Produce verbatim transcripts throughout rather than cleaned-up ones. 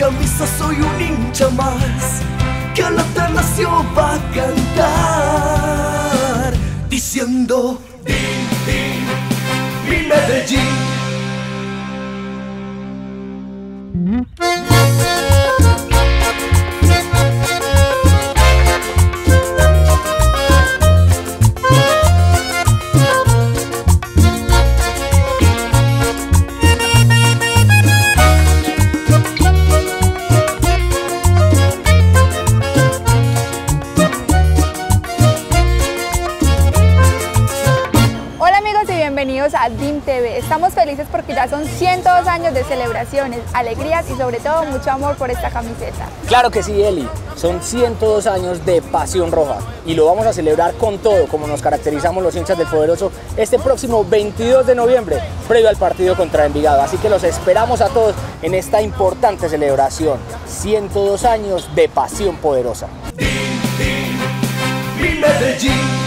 camisa soy un hincha más que al Atanasio va a cantar diciendo din, din, mi Medellín. Bienvenidos a D I M T V. Estamos felices porque ya son ciento dos años de celebraciones, alegrías y sobre todo mucho amor por esta camiseta. Claro que sí, Eli, son ciento dos años de pasión roja y lo vamos a celebrar con todo, como nos caracterizamos los hinchas del Poderoso, este próximo veintidós de noviembre, previo al partido contra Envigado. Así que los esperamos a todos en esta importante celebración, ciento dos años de pasión poderosa. Din, din, mi Medellín.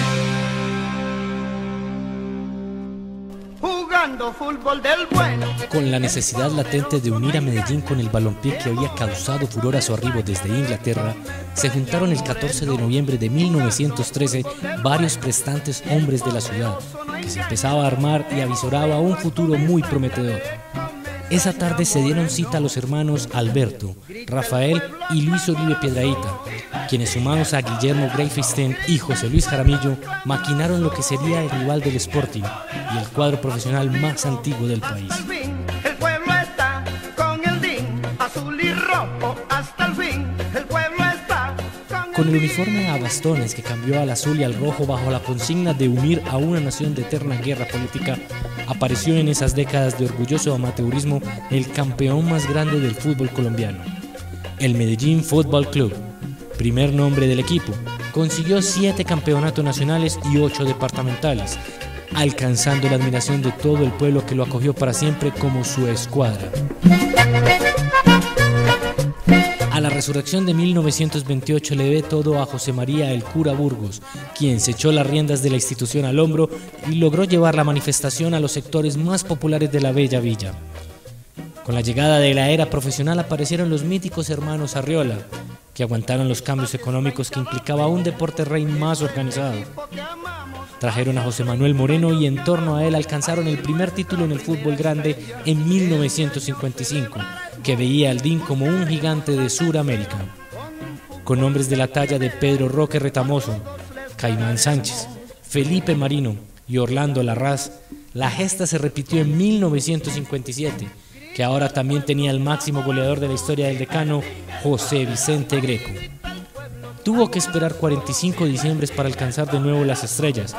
Fútbol del bueno. Con la necesidad latente de unir a Medellín con el balompié que había causado furor a su arribo desde Inglaterra, se juntaron el catorce de noviembre de mil novecientos trece varios prestantes hombres de la ciudad, que se empezaba a armar y avisoraba un futuro muy prometedor. Esa tarde se dieron cita a los hermanos Alberto, Rafael y Luis Uribe Piedrahita, quienes sumados a Guillermo Greifenstein y José Luis Jaramillo maquinaron lo que sería el rival del Sporting y el cuadro profesional más antiguo del país. El pueblo está con el D I M, azul y rojo hasta el fin. El pueblo está con, con el uniforme a bastones que cambió al azul y al rojo bajo la consigna de unir a una nación de eterna guerra política, apareció en esas décadas de orgulloso amateurismo el campeón más grande del fútbol colombiano, el Medellín Fútbol Club. Primer nombre del equipo, consiguió siete campeonatos nacionales y ocho departamentales, alcanzando la admiración de todo el pueblo que lo acogió para siempre como su escuadra. A la resurrección de mil novecientos veintiocho le debe todo a José María el Cura Burgos, quien se echó las riendas de la institución al hombro y logró llevar la manifestación a los sectores más populares de la bella villa. Con la llegada de la era profesional aparecieron los míticos hermanos Arriola, que aguantaron los cambios económicos que implicaba un deporte rey más organizado. Trajeron a José Manuel Moreno y en torno a él alcanzaron el primer título en el fútbol grande en mil novecientos cincuenta y cinco, que veía al D I M como un gigante de Sudamérica. Con nombres de la talla de Pedro Roque Retamoso, Caimán Sánchez, Felipe Marino y Orlando Larraz, la gesta se repitió en mil novecientos cincuenta y siete, que ahora también tenía el máximo goleador de la historia del decano, José Vicente Greco. Tuvo que esperar cuarenta y cinco diciembres para alcanzar de nuevo las estrellas,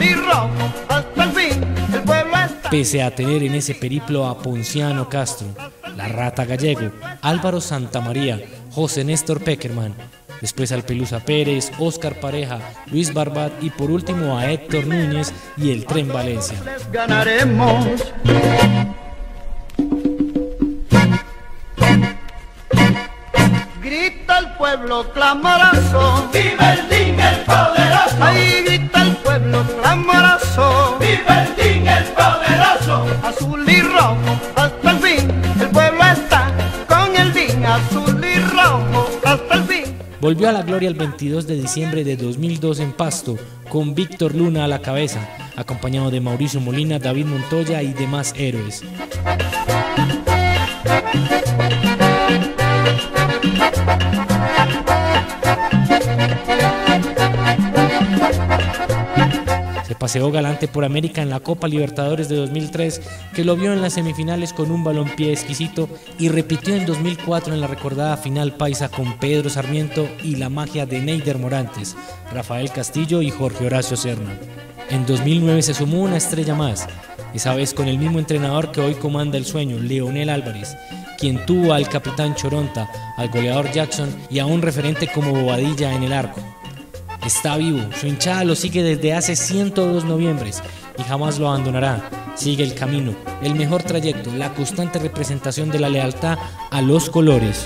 pese a tener en ese periplo a Ponciano Castro, La Rata Gallego, Álvaro Santamaría, José Néstor Peckerman, después al Pelusa Pérez, Óscar Pareja, Luis Barbat y por último a Héctor Núñez y el Tren Valencia. Grita el pueblo clamoroso, viva el D I M el poderoso. Ahí grita el pueblo clamoroso, viva el D I M el poderoso. Azul y rojo hasta el fin, el pueblo está con el D I M, azul y rojo hasta el fin. Volvió a la gloria el veintidós de diciembre de dos mil dos en Pasto, con Víctor Luna a la cabeza, acompañado de Mauricio Molina, David Montoya y demás héroes. Se paseó galante por América en la Copa Libertadores de dos mil tres, que lo vio en las semifinales con un balompié exquisito y repitió en dos mil cuatro en la recordada final paisa con Pedro Sarmiento y la magia de Neider Morantes, Rafael Castillo y Jorge Horacio Serna. En dos mil nueve se sumó una estrella más, esa vez con el mismo entrenador que hoy comanda el sueño, Leonel Álvarez, quien tuvo al capitán Choronta, al goleador Jackson y a un referente como Bobadilla en el arco. Está vivo, su hinchada lo sigue desde hace ciento dos noviembres y jamás lo abandonará. Sigue el camino, el mejor trayecto, la constante representación de la lealtad a los colores.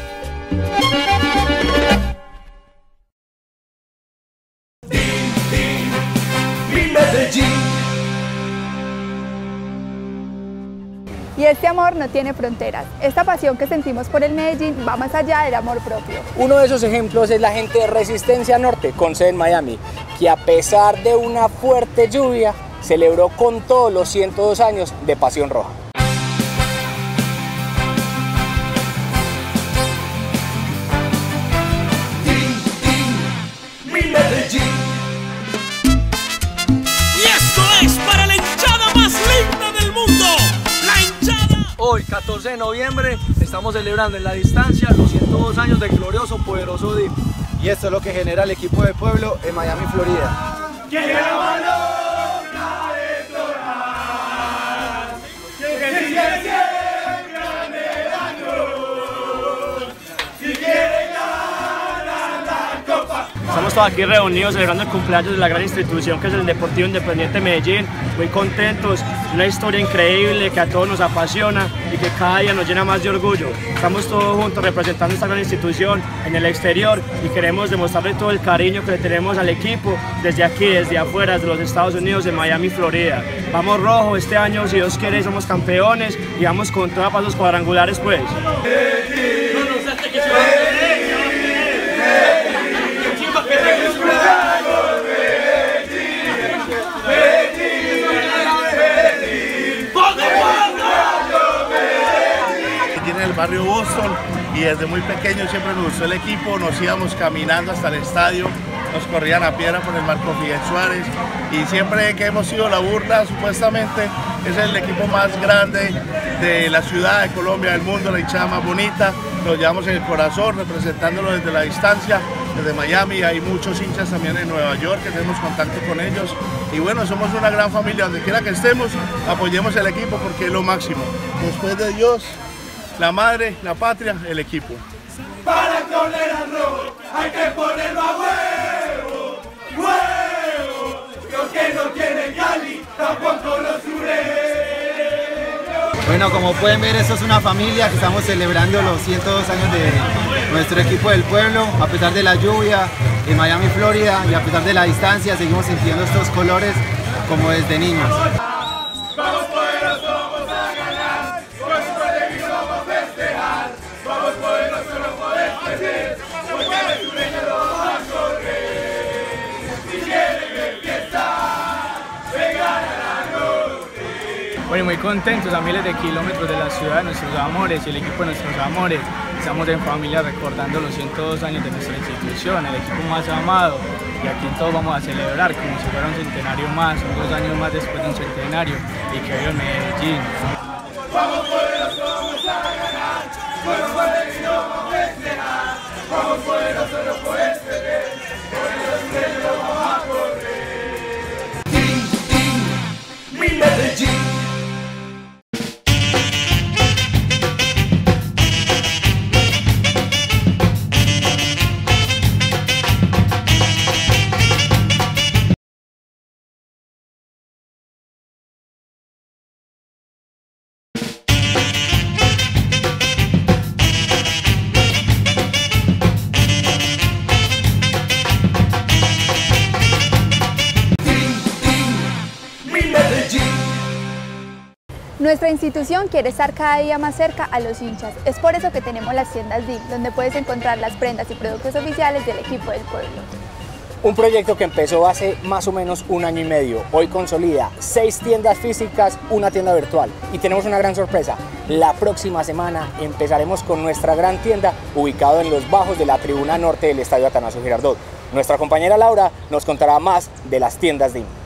Y Este amor no tiene fronteras. Esta pasión que sentimos por el Medellín va más allá del amor propio. Uno de esos ejemplos es la gente de Resistencia Norte, con sede en Miami, que a pesar de una fuerte lluvia, celebró con todos los ciento dos años de Pasión Roja. Hoy, catorce de noviembre, estamos celebrando en la distancia los ciento dos años del glorioso, poderoso D I M. Y esto es lo que genera el equipo de pueblo en Miami, Florida. Estamos todos aquí reunidos celebrando el cumpleaños de la gran institución que es el Deportivo Independiente Medellín, muy contentos, una historia increíble que a todos nos apasiona y que cada día nos llena más de orgullo. Estamos todos juntos representando esta gran institución en el exterior y queremos demostrarle todo el cariño que le tenemos al equipo desde aquí, desde afuera, desde los Estados Unidos, en Miami, Florida. Vamos rojo, este año si Dios quiere somos campeones y vamos con todos pasos cuadrangulares pues. En el barrio Boston y desde muy pequeño siempre nos gustó el equipo, nos íbamos caminando hasta el estadio, nos corrían a piedra por el Marco Figueroa Suárez y siempre que hemos sido la burla supuestamente es el equipo más grande de la ciudad, de Colombia, del mundo, la hinchada más bonita, nos llevamos en el corazón representándolo desde la distancia, desde Miami, hay muchos hinchas también en Nueva York que tenemos contacto con ellos y bueno, somos una gran familia, donde quiera que estemos, apoyemos el equipo porque es lo máximo, después de Dios, la madre, la patria, el equipo. Para tolerar rojo hay que ponerlo a huevo, huevo, lo que no tiene Cali tampoco lo sureños. Bueno, como pueden ver, esto es una familia que estamos celebrando los ciento dos años de nuestro equipo del pueblo, a pesar de la lluvia en Miami, Florida, y a pesar de la distancia, seguimos sintiendo estos colores como desde niños. Vamos poderosos, vamos a ganar, con nuestro alegría vamos a festejar, vamos poderosos, no podés perder, porque el sureño lo vamos a correr. Si quieren ver fiesta, vengan a la noche. Bueno, muy contentos a miles de kilómetros de la ciudad de nuestros amores y el equipo de nuestros amores. Estamos en familia recordando los ciento dos años de nuestra institución, el equipo más amado, y aquí todos vamos a celebrar como si fuera un centenario más, son dos años más después de un centenario, y que viva Medellín. Vamos poderosos, vamos a ganar, con nuestro alegría vamos a festejar, vamos poderosos, no podés perder, por el sureño lo vamos a correr. Team, team, mi Medellín. Nuestra institución quiere estar cada día más cerca a los hinchas. Es por eso que tenemos las tiendas D I M, donde puedes encontrar las prendas y productos oficiales del equipo del pueblo. Un proyecto que empezó hace más o menos un año y medio. Hoy consolida seis tiendas físicas, una tienda virtual. Y tenemos una gran sorpresa. La próxima semana empezaremos con nuestra gran tienda ubicado en los bajos de la tribuna norte del Estadio Atanasio Girardot. Nuestra compañera Laura nos contará más de las tiendas D I M.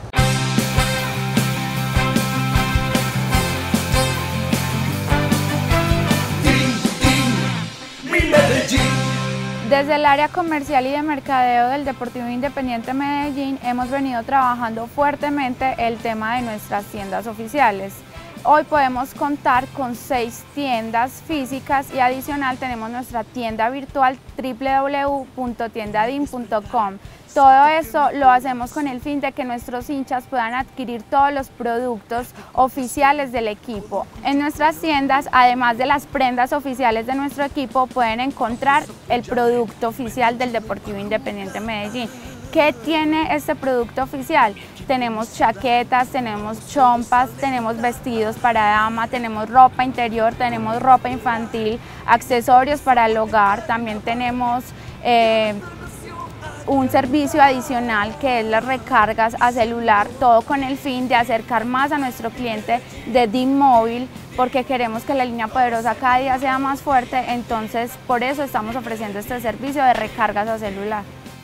Desde el área comercial y de mercadeo del Deportivo Independiente Medellín hemos venido trabajando fuertemente el tema de nuestras tiendas oficiales. Hoy podemos contar con seis tiendas físicas y adicional tenemos nuestra tienda virtual doble u doble u doble u punto tienda dim punto com. Todo esto lo hacemos con el fin de que nuestros hinchas puedan adquirir todos los productos oficiales del equipo. En nuestras tiendas, además de las prendas oficiales de nuestro equipo, pueden encontrar el producto oficial del Deportivo Independiente Medellín. ¿Qué tiene este producto oficial? Tenemos chaquetas, tenemos chompas, tenemos vestidos para dama, tenemos ropa interior, tenemos ropa infantil, accesorios para el hogar, también tenemos eh, un servicio adicional que es las recargas a celular, todo con el fin de acercar más a nuestro cliente de DIN Móvil, porque queremos que la línea poderosa cada día sea más fuerte, entonces por eso estamos ofreciendo este servicio de recargas a celular.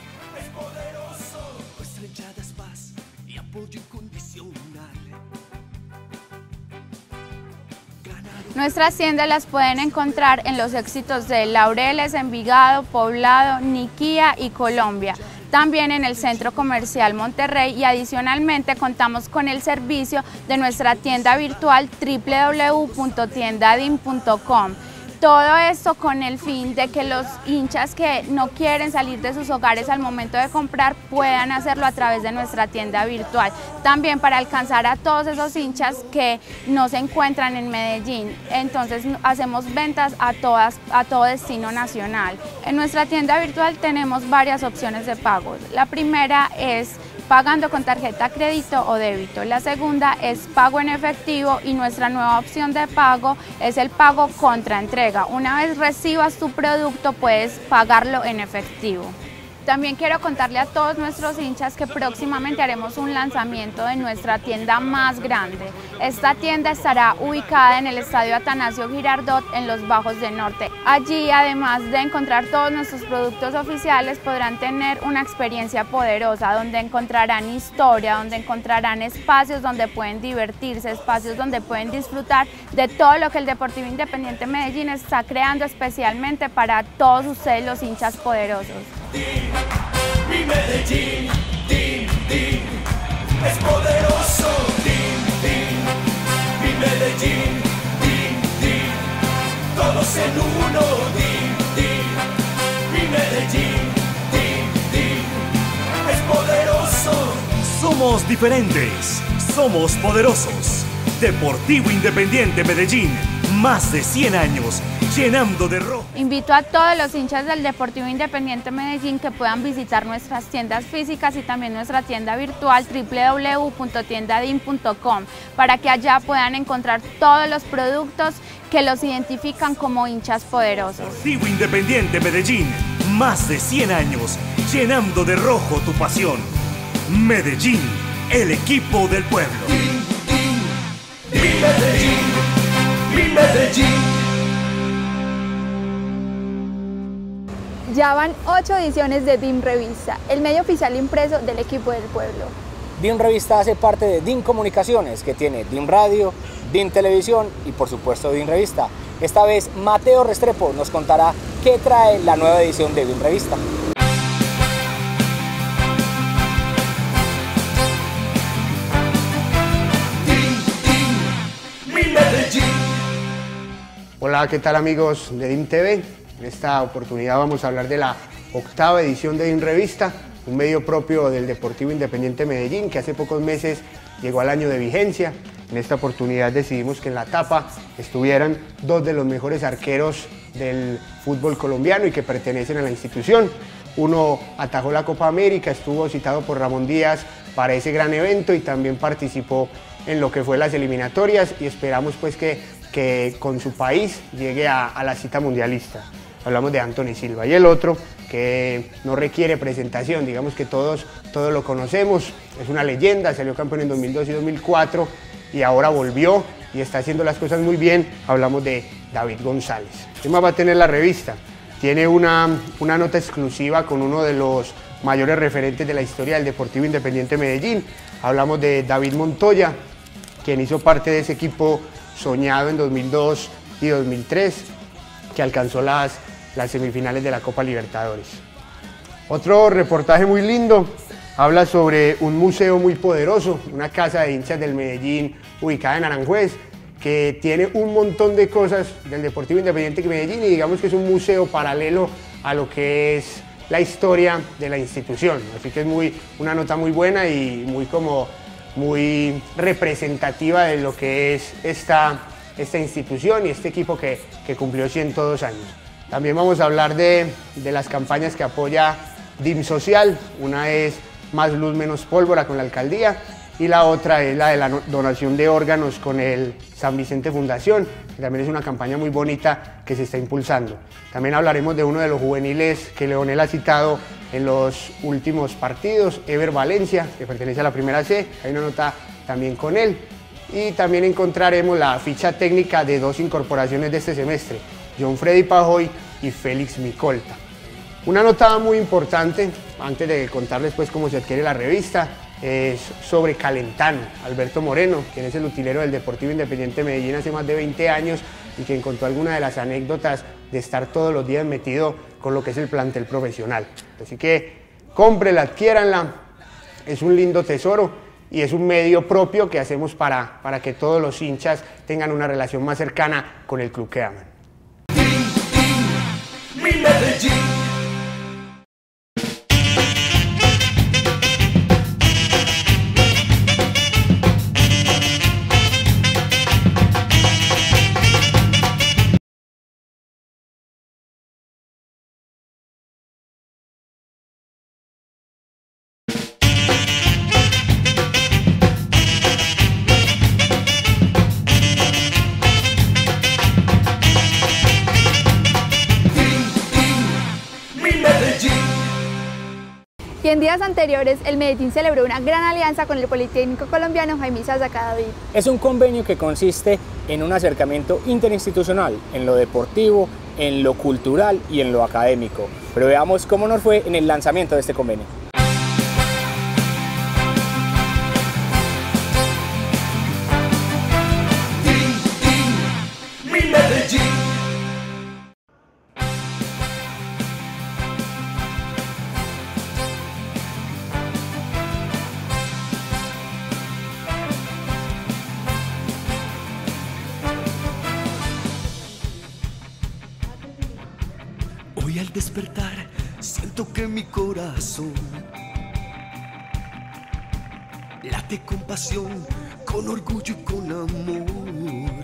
Nuestras tiendas las pueden encontrar en los éxitos de Laureles, Envigado, Poblado, Niquía y Colombia. También en el Centro Comercial Monterrey y adicionalmente contamos con el servicio de nuestra tienda virtual w w w punto tienda din punto com. Todo esto con el fin de que los hinchas que no quieren salir de sus hogares al momento de comprar puedan hacerlo a través de nuestra tienda virtual. También para alcanzar a todos esos hinchas que no se encuentran en Medellín. Entonces hacemos ventas a, todas, a todo destino nacional. En nuestra tienda virtual tenemos varias opciones de pagos. La primera es pagando con tarjeta crédito o débito. La segunda es pago en efectivo y nuestra nueva opción de pago es el pago contra entrega. Una vez recibas tu producto puedes pagarlo en efectivo. También quiero contarle a todos nuestros hinchas que próximamente haremos un lanzamiento de nuestra tienda más grande. Esta tienda estará ubicada en el Estadio Atanasio Girardot en los Bajos del Norte. Allí, además de encontrar todos nuestros productos oficiales, podrán tener una experiencia poderosa donde encontrarán historia, donde encontrarán espacios donde pueden divertirse, espacios donde pueden disfrutar de todo lo que el Deportivo Independiente Medellín está creando especialmente para todos ustedes los hinchas poderosos. Mi Medellín, din, din, es poderoso, din, din. Mi Medellín, din, din, todos en uno, din, din. Mi Medellín, din, din, es poderoso. Somos diferentes, somos poderosos. Deportivo Independiente Medellín, más de cien años, llenando de rojo. Invito a todos los hinchas del Deportivo Independiente Medellín que puedan visitar nuestras tiendas físicas y también nuestra tienda virtual w w w punto tienda din punto com para que allá puedan encontrar todos los productos que los identifican como hinchas poderosos. Deportivo Independiente Medellín, más de cien años, llenando de rojo tu pasión. Medellín, el equipo del pueblo. Din, din, mi Medellín, mi Medellín. Ya van ocho ediciones de DIN Revista, el medio oficial impreso del equipo del pueblo. DIN Revista hace parte de DIN Comunicaciones, que tiene DIN Radio, DIN Televisión y por supuesto DIN Revista. Esta vez Mateo Restrepo nos contará qué trae la nueva edición de DIN Revista. Din, din, mi Medellín. Hola, ¿qué tal amigos de DIN T V? En esta oportunidad vamos a hablar de la octava edición de DIN Revista, un medio propio del Deportivo Independiente Medellín que hace pocos meses llegó al año de vigencia. En esta oportunidad decidimos que en la tapa estuvieran dos de los mejores arqueros del fútbol colombiano y que pertenecen a la institución. Uno atajó la Copa América, estuvo citado por Ramón Díaz para ese gran evento y también participó en lo que fue las eliminatorias y esperamos pues que, que con su país llegue a, a la cita mundialista. Hablamos de Anthony Silva. Y el otro, que no requiere presentación, digamos que todos, todos lo conocemos, es una leyenda, salió campeón en dos mil dos y dos mil cuatro y ahora volvió y está haciendo las cosas muy bien. Hablamos de David González. ¿Qué más va a tener la revista? Tiene una, una nota exclusiva con uno de los mayores referentes de la historia del Deportivo Independiente Medellín. Hablamos de David Montoya, quien hizo parte de ese equipo soñado en dos mil dos y dos mil tres, que alcanzó las, las semifinales de la Copa Libertadores. Otro reportaje muy lindo, habla sobre un museo muy poderoso, una casa de hinchas del Medellín ubicada en Aranjuez, que tiene un montón de cosas del Deportivo Independiente de Medellín y digamos que es un museo paralelo a lo que es la historia de la institución. Así que es muy, una nota muy buena y muy, como, muy representativa de lo que es esta, esta institución y este equipo que, que cumplió ciento dos años. También vamos a hablar de, de las campañas que apoya D I M social, una es Más Luz Menos Pólvora con la alcaldía y la otra es la de la donación de órganos con el San Vicente Fundación, que también es una campaña muy bonita que se está impulsando. También hablaremos de uno de los juveniles que Leonel ha citado en los últimos partidos, Ever Valencia, que pertenece a la primera C, hay una nota también con él. Y también encontraremos la ficha técnica de dos incorporaciones de este semestre, John Freddy Pajoy y Félix Micolta. Una nota muy importante, antes de contarles pues cómo se adquiere la revista, es sobre Calentano, Alberto Moreno, quien es el utilero del Deportivo Independiente Medellín hace más de veinte años y quien contó algunas de las anécdotas de estar todos los días metido con lo que es el plantel profesional. Así que cómprenla, adquiéranla, es un lindo tesoro y es un medio propio que hacemos para, para que todos los hinchas tengan una relación más cercana con el club que aman. Mi Medellín. Y en días anteriores, el Medellín celebró una gran alianza con el Politécnico colombiano Jaime Isaza David. Es un convenio que consiste en un acercamiento interinstitucional, en lo deportivo, en lo cultural y en lo académico. Pero veamos cómo nos fue en el lanzamiento de este convenio. Mi Medellín. Hoy al despertar siento que mi corazón late con pasión, con orgullo y con amor.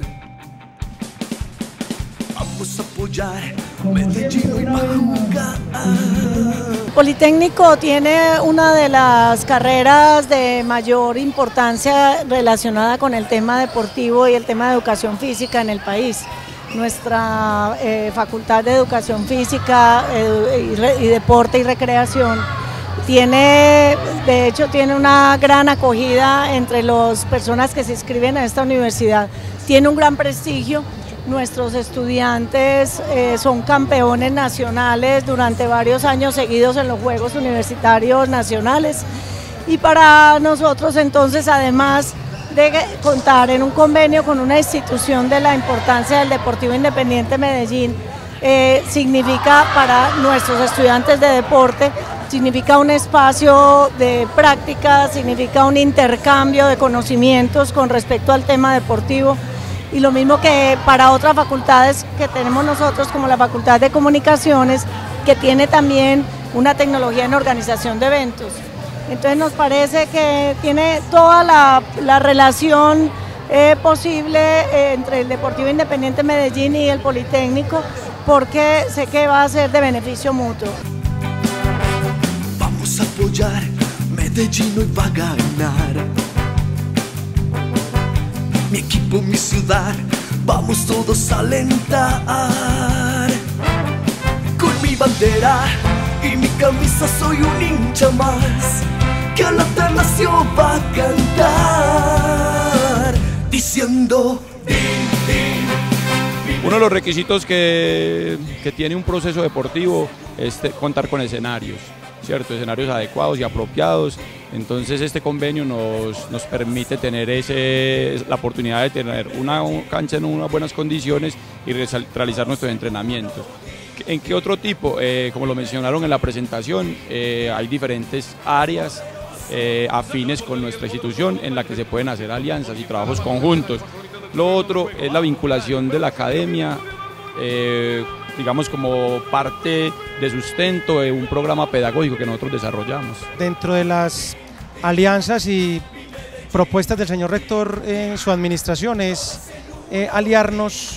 Vamos a apoyar Medellín y Majuga. Politécnico tiene una de las carreras de mayor importancia relacionada con el tema deportivo y el tema de educación física en el país. Nuestra eh, Facultad de Educación Física eh, y, re, y Deporte y Recreación tiene, de hecho, tiene una gran acogida entre las personas que se inscriben a esta universidad. Tiene un gran prestigio. Nuestros estudiantes eh, son campeones nacionales durante varios años seguidos en los Juegos Universitarios Nacionales. Y para nosotros, entonces, además de contar en un convenio con una institución de la importancia del Deportivo Independiente Medellín, eh, significa para nuestros estudiantes de deporte, significa un espacio de práctica, significa un intercambio de conocimientos con respecto al tema deportivo, y lo mismo que para otras facultades que tenemos nosotros, como la Facultad de Comunicaciones, que tiene también una tecnología en organización de eventos. Entonces nos parece que tiene toda la, la relación eh, posible eh, entre el Deportivo Independiente Medellín y el Politécnico, porque sé que va a ser de beneficio mutuo. Vamos a apoyar Medellín y va a ganar. Mi equipo, mi ciudad, vamos todos a alentar. Con mi bandera y mi camisa soy un hincha más, que a la nación va a cantar, diciendo din, din. Uno de los requisitos que, que tiene un proceso deportivo es contar con escenarios, ¿cierto? Escenarios adecuados y apropiados. Entonces este convenio nos, nos permite tener ese, la oportunidad de tener una cancha en unas buenas condiciones y realizar nuestros entrenamientos. ¿En qué otro tipo? Eh, como lo mencionaron en la presentación, eh, hay diferentes áreas eh, afines con nuestra institución en la que se pueden hacer alianzas y trabajos conjuntos. Lo otro es la vinculación de la academia, eh, digamos como parte de sustento de un programa pedagógico que nosotros desarrollamos. Dentro de las alianzas y propuestas del señor rector en su administración es eh, aliarnos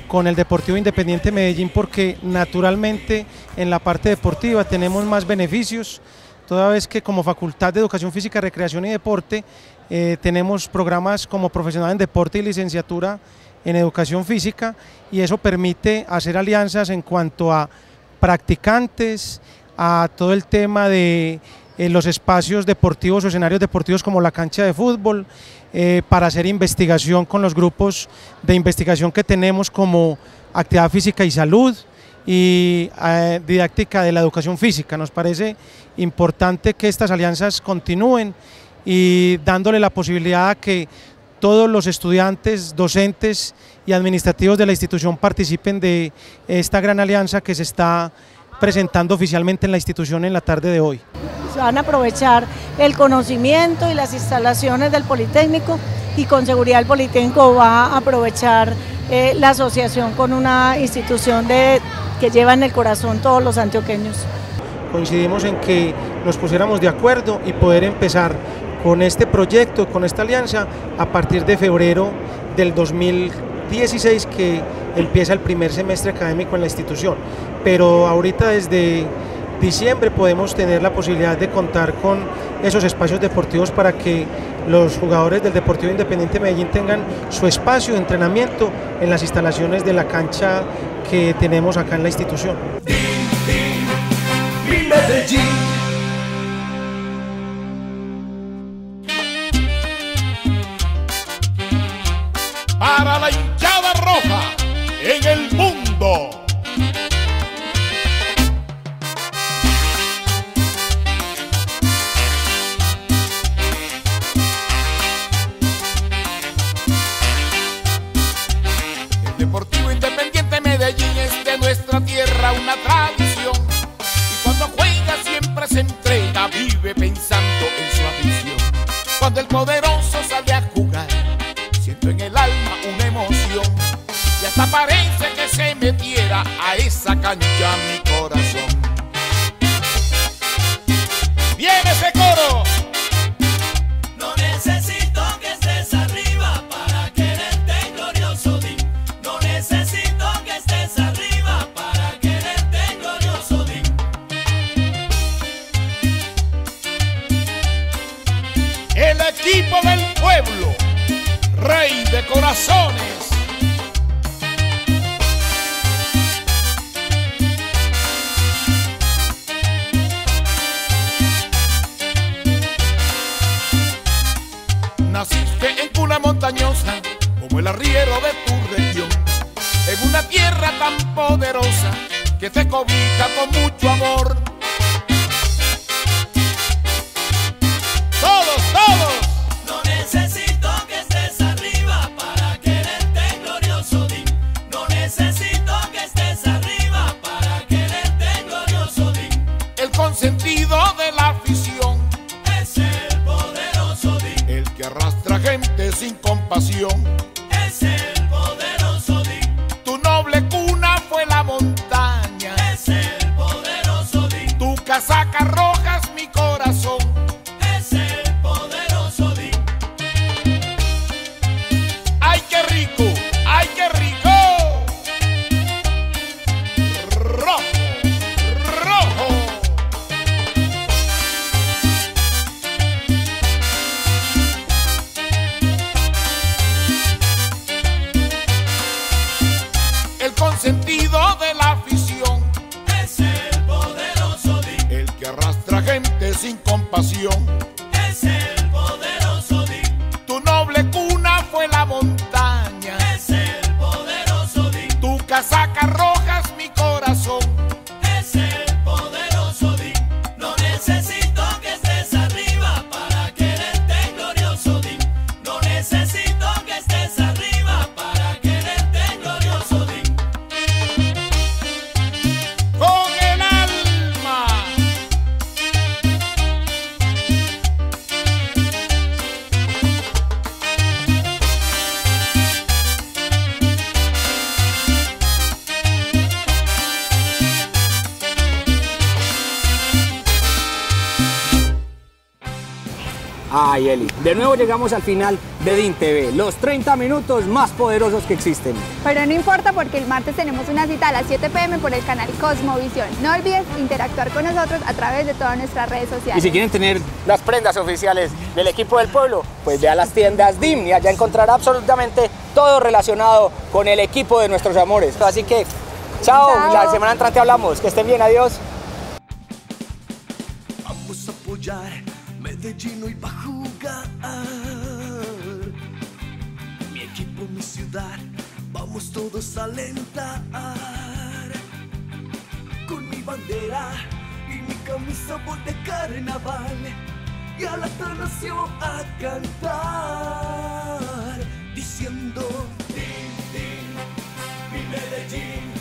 con el Deportivo Independiente Medellín, porque naturalmente en la parte deportiva tenemos más beneficios, toda vez que como Facultad de Educación Física, Recreación y Deporte eh, tenemos programas como profesional en deporte y licenciatura en educación física, y eso permite hacer alianzas en cuanto a practicantes, a todo el tema de eh, los espacios deportivos o escenarios deportivos como la cancha de fútbol, eh, para hacer investigación con los grupos de investigación que tenemos como actividad física y salud, y eh, didáctica de la educación física. Nos parece importante que estas alianzas continúen y dándole la posibilidad a que todos los estudiantes, docentes y administrativos de la institución participen de esta gran alianza que se está presentando oficialmente en la institución en la tarde de hoy. Se van a aprovechar el conocimiento y las instalaciones del Politécnico, y con seguridad el Politécnico va a aprovechar eh, la asociación con una institución de, que lleva en el corazón todos los antioqueños. Coincidimos en que nos pusiéramos de acuerdo y poder empezar con este proyecto, con esta alianza, a partir de febrero del dos mil dieciséis, que empieza el primer semestre académico en la institución. Pero ahorita desde diciembre podemos tener la posibilidad de contar con esos espacios deportivos para que los jugadores del Deportivo Independiente Medellín tengan su espacio de entrenamiento en las instalaciones de la cancha que tenemos acá en la institución. Para la hinchada roja en el mundo. El Deportivo Independiente Medellín es de nuestra tierra una tradición, y cuando juega siempre se entrega, vive pensando en su afición. Cuando el poderoso sale a jugar, siento en el alma una emoción, y hasta parece que se metiera a esa cancha mi corazón. ¡Viene ese coro! No necesito que estés arriba para quererte, glorioso Din. No necesito que estés arriba para quererte, glorioso Din. El equipo del pueblo, rey de corazones. Naciste en cuna montañosa, como el arriero de tu región, en una tierra tan poderosa que te cobija con mucho amor. Todos, todos. No necesito que estés arriba para quererte, glorioso Din. No necesito que estés arriba para quererte, glorioso Din. El consentido de la afición es el poderoso Din. El que arrastra gente sin compasión es el poderoso Din. Tu noble cuna fue la montaña es el poderoso Din. Tu casaca roja es mi corazón es el poderoso Din. ¡Ay, qué rico! ¡Ay, qué rico! Rojo, rojo. El consentido de la afición es el poderoso Din. El que arrastra gente sin compasión es el poderoso Din. Tu noble cuna fue la montaña es el poderoso Din. Tu casaca roja es mi corazón es el poderoso Din. No necesito que estés arriba para quererte, glorioso Din. No necesito que estés arriba para quererte, glorioso Din. Con el alma. Ay, Eli, de nuevo llegamos al final de D I M T V, los treinta minutos más poderosos que existen. Pero no importa porque el martes tenemos una cita a las siete p m por el canal Cosmovisión. No olvides interactuar con nosotros a través de todas nuestras redes sociales. Y si quieren tener las prendas oficiales del equipo del pueblo, pues ve a las tiendas D I M y allá encontrará absolutamente todo relacionado con el equipo de nuestros amores. Así que, chao, chao. La semana entrante hablamos, que estén bien, adiós. Vamos a apoyar, Medellín hoy va a jugar. Mi equipo, mi ciudad, vamos todos a alentar. Con mi bandera y mi camisa voy de carnaval y a la nación a cantar, diciendo, din, din, mi Medellín.